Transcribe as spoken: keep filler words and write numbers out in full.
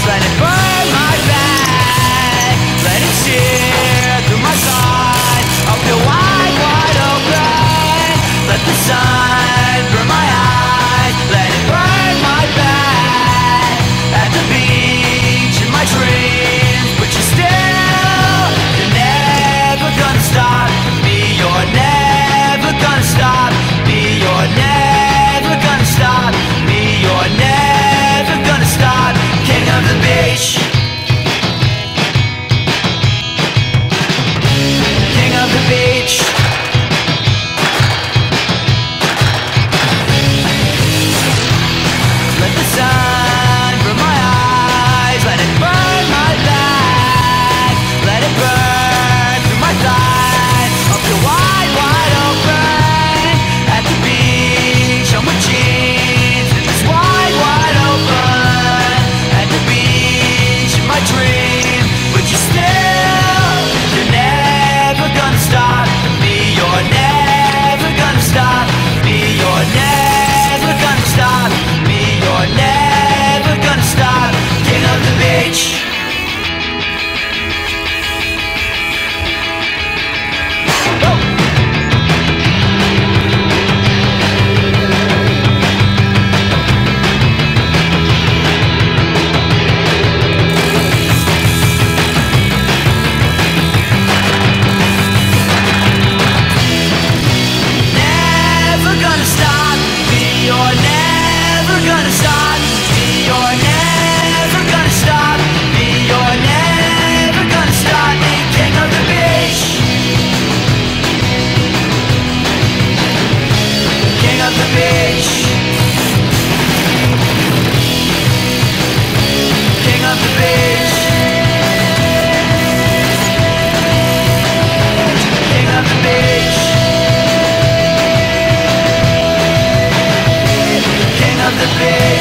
let it burn my back, let it sear through my side. I'll feel wide, wide open, let the sun burn my eyes, let it burn my back. At the beach in my dreams, but you're still, you're never gonna stop me, you're never gonna stop me, you're never gonna stop me, you're never gonna stop. King of the beach, king of the beach. Let the sun burn my eyes, let it burn my back, let it burn through my thighs. I'll feel wide, wide open at the beach. I'm with jeans and it's wide, wide open at the beach in my dream. But you're still, you're never gonna stop me, you're never gonna stop me, you're never gonna stop me, you're never gonna stop. King of the beach. Never gonna stop me, you're never gonna stop me, you're never gonna stop me, you're never gonna stop me. King of the beach, king of the beach, king of the beach, king of the beach, king of the beach.